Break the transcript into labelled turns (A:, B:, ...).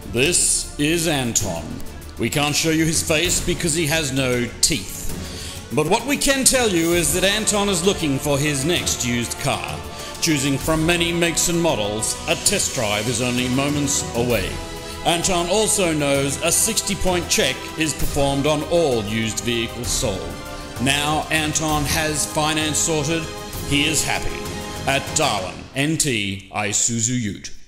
A: This is Anton. We can't show you his face because he has no teeth. But what we can tell you is that Anton is looking for his next used car. Choosing from many makes and models, a test drive is only moments away. Anton also knows a 60-point check is performed on all used vehicles sold. Now Anton has finance sorted, he is happy at Darwin NT Isuzu UTE.